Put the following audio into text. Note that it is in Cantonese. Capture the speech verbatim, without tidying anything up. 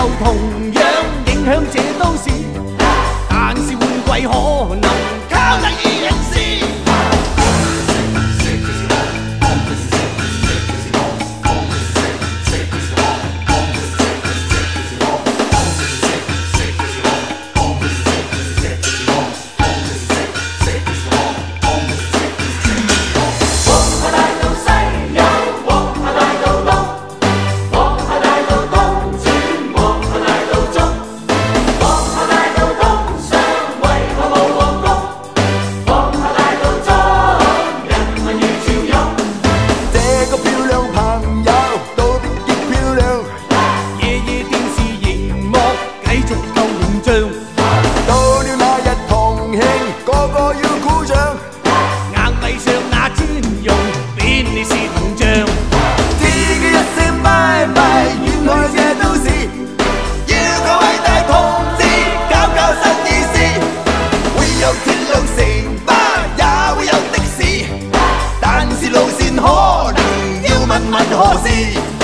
就同樣影響這都市，但是換季可能靠第二人士。到了那日同慶，個個要鼓掌。硬幣上那專用便利是銅像，自己一聲拜拜，遠去這都市，要個偉大同志搞搞新意思。會有鐵路城巴，也會有的士，但是路線可能要問問何時。